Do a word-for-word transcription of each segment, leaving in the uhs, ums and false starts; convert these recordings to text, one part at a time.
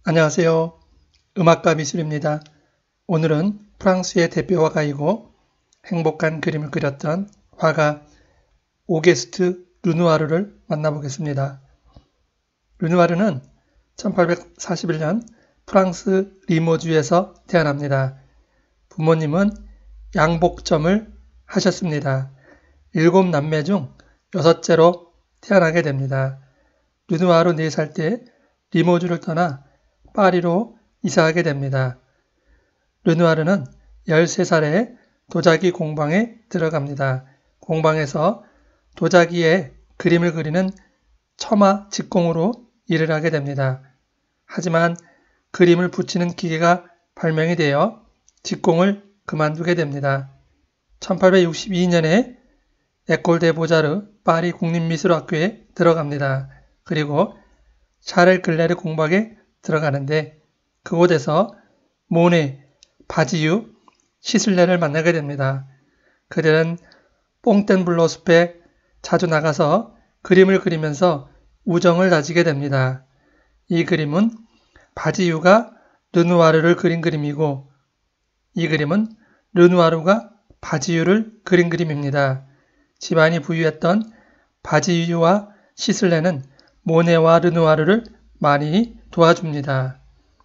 안녕하세요. 음악가 미술입니다. 오늘은 프랑스의 대표 화가이고 행복한 그림을 그렸던 화가 오게스트 르누아르를 만나보겠습니다. 르누아르는 천팔백사십일 년 프랑스 리모주에서 태어납니다. 부모님은 양복점을 하셨습니다. 일곱 남매 중 여섯째로 태어나게 됩니다. 르누아르 네 살 때 리모주를 떠나 파리로 이사하게 됩니다. 르누아르는 열세 살에 도자기 공방에 들어갑니다. 공방에서 도자기에 그림을 그리는 처마 직공으로 일을 하게 됩니다. 하지만 그림을 붙이는 기계가 발명이 되어 직공을 그만두게 됩니다. 천팔백육십이 년에 에콜 데 보자르 파리 국립미술학교에 들어갑니다. 그리고 샤를 글레르 공방에 들어가는데 그곳에서 모네, 바지유, 시슬레를 만나게 됩니다. 그들은 뽕텐블로 숲에 자주 나가서 그림을 그리면서 우정을 다지게 됩니다. 이 그림은 바지유가 르누아르를 그린 그림이고 이 그림은 르누아르가 바지유를 그린 그림입니다. 집안이 부유했던 바지유와 시슬레는 모네와 르누아르를 많이 도와줍니다.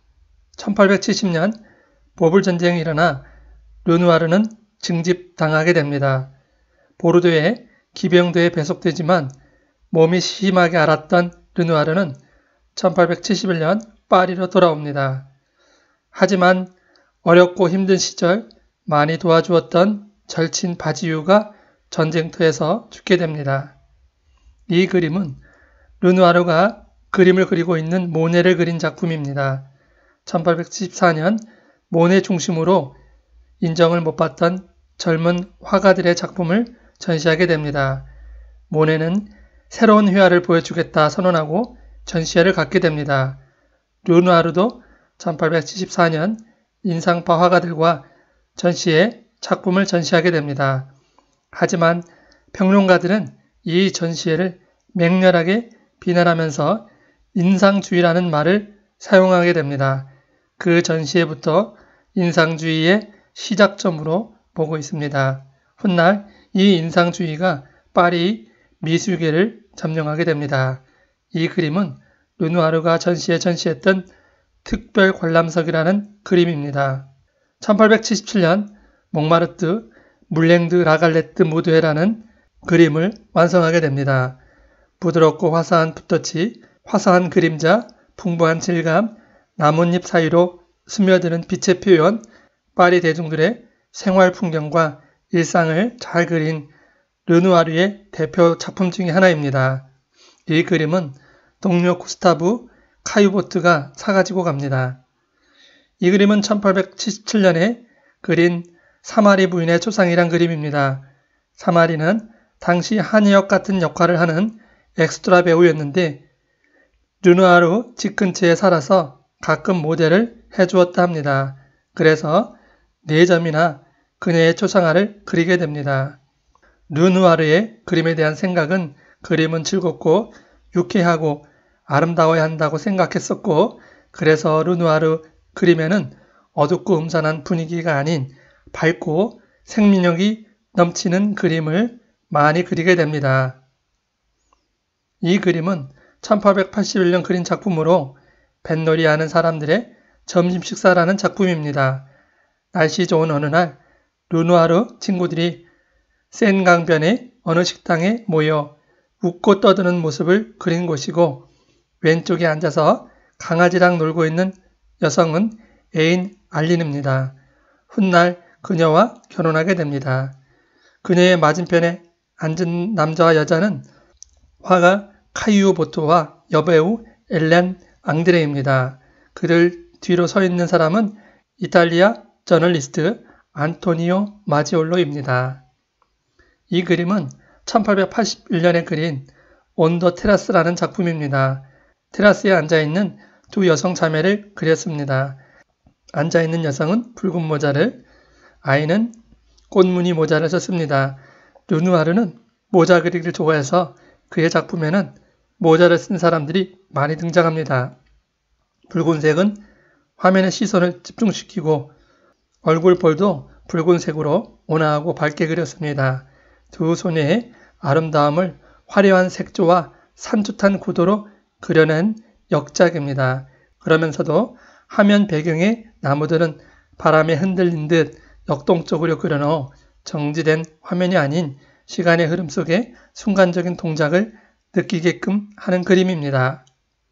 천팔백칠십 년 보불전쟁이 일어나 르누아르는 징집당하게 됩니다. 보르도에 기병대에 배속되지만 몸이 심하게 앓았던 르누아르는 천팔백칠십일 년 파리로 돌아옵니다. 하지만 어렵고 힘든 시절 많이 도와주었던 절친 바지유가 전쟁터에서 죽게 됩니다. 이 그림은 르누아르가 그림을 그리고 있는 모네를 그린 작품입니다. 천팔백칠십사 년 모네 중심으로 인정을 못 받던 젊은 화가들의 작품을 전시하게 됩니다. 모네는 새로운 회화를 보여주겠다 선언하고 전시회를 갖게 됩니다. 르누아르도 천팔백칠십사 년 인상파 화가들과 전시에 작품을 전시하게 됩니다. 하지만 평론가들은 이 전시회를 맹렬하게 비난하면서 인상주의라는 말을 사용하게 됩니다. 그 전시회부터 인상주의의 시작점으로 보고 있습니다. 훗날 이 인상주의가 파리 미술계를 점령하게 됩니다. 이 그림은 르누아르가 전시에 전시했던 특별 관람석이라는 그림입니다. 천팔백칠십칠 년 몽마르트 물랭드 라갈레트 무드회라는 그림을 완성하게 됩니다. 부드럽고 화사한 붓터치, 화사한 그림자, 풍부한 질감, 나뭇잎 사이로 스며드는 빛의 표현, 파리 대중들의 생활 풍경과 일상을 잘 그린 르누아르의 대표 작품 중의 하나입니다. 이 그림은 동료 구스타브 카유보트가 사가지고 갑니다. 이 그림은 천팔백칠십칠 년에 그린 사마리 부인의 초상이란 그림입니다. 사마리는 당시 한의역 같은 역할을 하는 엑스트라 배우였는데 르누아르 집 근처에 살아서 가끔 모델을 해주었다 합니다. 그래서 네 점이나 그녀의 초상화를 그리게 됩니다. 르누아르의 그림에 대한 생각은 그림은 즐겁고 유쾌하고 아름다워야 한다고 생각했었고 그래서 르누아르 그림에는 어둡고 음산한 분위기가 아닌 밝고 생민력이 넘치는 그림을 많이 그리게 됩니다. 이 그림은 천팔백팔십일 년 그린 작품으로 뱃놀이 하는 사람들의 점심 식사라는 작품입니다. 날씨 좋은 어느 날 르누아르 친구들이 센 강변의 어느 식당에 모여 웃고 떠드는 모습을 그린 곳이고 왼쪽에 앉아서 강아지랑 놀고 있는 여성은 애인 알린입니다. 훗날 그녀와 결혼하게 됩니다. 그녀의 맞은편에 앉은 남자와 여자는 화가 카이유 보토와 여배우 엘렌 앙드레입니다. 그들 뒤로 서 있는 사람은 이탈리아 저널리스트 안토니오 마지올로입니다. 이 그림은 천팔백팔십일 년에 그린 온 더 테라스라는 작품입니다. 테라스에 앉아있는 두 여성 자매를 그렸습니다. 앉아있는 여성은 붉은 모자를, 아이는 꽃무늬 모자를 썼습니다. 르누아르는 모자 그리기를 좋아해서 그의 작품에는 모자를 쓴 사람들이 많이 등장합니다. 붉은색은 화면에 시선을 집중시키고 얼굴볼도 붉은색으로 온화하고 밝게 그렸습니다. 두 소녀의 아름다움을 화려한 색조와 산뜻한 구도로 그려낸 역작입니다. 그러면서도 화면 배경의 나무들은 바람에 흔들린 듯 역동적으로 그려넣어 정지된 화면이 아닌 시간의 흐름 속에 순간적인 동작을 느끼게끔 하는 그림입니다.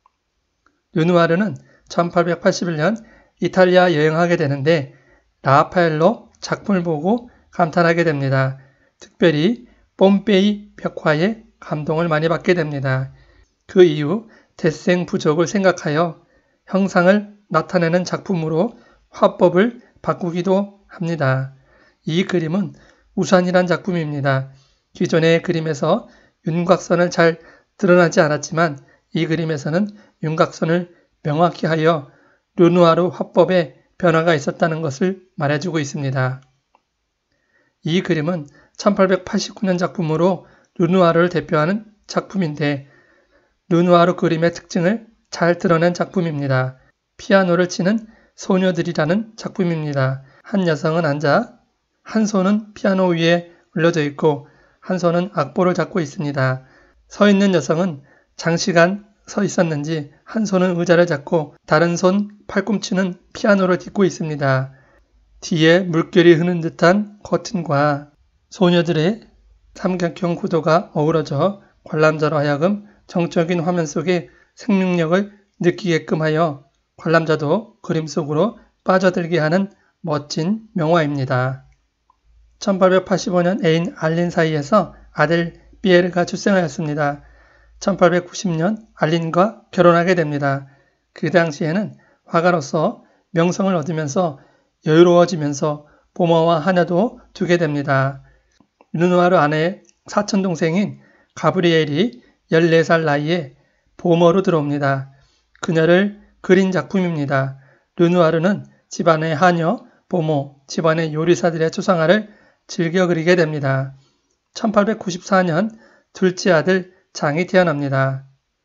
르누아르는 천팔백팔십일 년 이탈리아 여행하게 되는데 라파엘로 작품을 보고 감탄하게 됩니다. 특별히 폼페이 벽화에 감동을 많이 받게 됩니다. 그 이후 대생 부족을 생각하여 형상을 나타내는 작품으로 화법을 바꾸기도 합니다. 이 그림은 우산이란 작품입니다. 기존의 그림에서 윤곽선을 잘 드러나지 않았지만 이 그림에서는 윤곽선을 명확히 하여 르누아르 화법에 변화가 있었다는 것을 말해주고 있습니다. 이 그림은 천팔백팔십구 년 작품으로 르누아르를 대표하는 작품인데 르누아르 그림의 특징을 잘 드러낸 작품입니다. 피아노를 치는 소녀들이라는 작품입니다. 한 여성은 앉아 한 손은 피아노 위에 올려져 있고 한 손은 악보를 잡고 있습니다. 서 있는 여성은 장시간 서 있었는지 한 손은 의자를 잡고 다른 손 팔꿈치는 피아노를 딛고 있습니다. 뒤에 물결이 흐는 듯한 커튼과 소녀들의 삼각형 구도가 어우러져 관람자로 하여금 정적인 화면 속에 생명력을 느끼게끔 하여 관람자도 그림 속으로 빠져들게 하는 멋진 명화입니다. 천팔백팔십오 년 애인 알린 사이에서 아들 피에르가 출생하였습니다. 천팔백구십 년 알린과 결혼하게 됩니다. 그 당시에는 화가로서 명성을 얻으면서 여유로워지면서 보모와 하녀도 두게 됩니다. 르누아르 아내의 사촌동생인 가브리엘이 열네 살 나이에 보모로 들어옵니다. 그녀를 그린 작품입니다. 르누아르는 집안의 하녀, 보모, 집안의 요리사들의 초상화를 즐겨 그리게 됩니다. 천팔백구십사 년 둘째 아들 장이 태어납니다.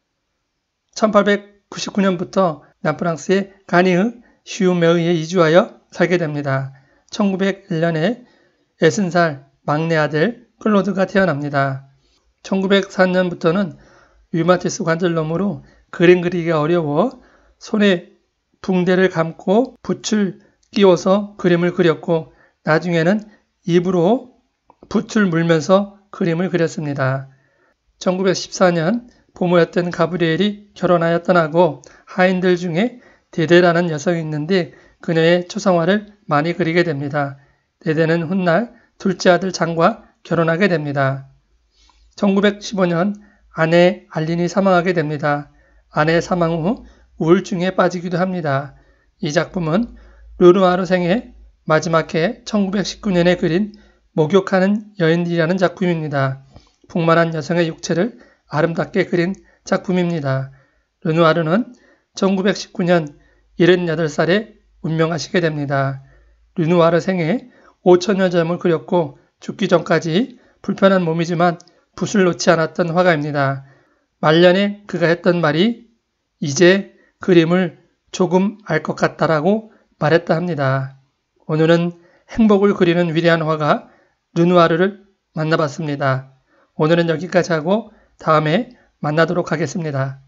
천팔백구십구 년부터 남프랑스의 가니의 슈메의에 이주하여 살게 됩니다. 천구백일 년에 예순 살 막내 아들 클로드가 태어납니다. 천구백사 년부터는 류마티스 관절염으로 그림 그리기가 어려워 손에 붕대를 감고 붓을 끼워서 그림을 그렸고 나중에는 입으로 붓을 물면서 그림을 그렸습니다. 천구백십사 년 보모였던 가브리엘이 결혼하여 떠나고 하인들 중에 데데라는 여성이 있는데 그녀의 초상화를 많이 그리게 됩니다. 데데는 훗날 둘째 아들 장과 결혼하게 됩니다. 천구백십오 년 아내 알린이 사망하게 됩니다. 아내 사망 후 우울증에 빠지기도 합니다. 이 작품은 르누아르 생애 마지막 해 천구백십구 년에 그린 목욕하는 여인들이라는 작품입니다. 풍만한 여성의 육체를 아름답게 그린 작품입니다. 르누아르는 천구백십구 년 일흔여덟 살에 운명하시게 됩니다. 르누아르 생애 오천여 점을 그렸고 죽기 전까지 불편한 몸이지만 붓을 놓지 않았던 화가입니다. 말년에 그가 했던 말이 이제 그림을 조금 알 것 같다라고 말했다 합니다. 오늘은 행복을 그리는 위대한 화가 르누아르를 만나봤습니다. 오늘은 여기까지 하고 다음에 만나도록 하겠습니다.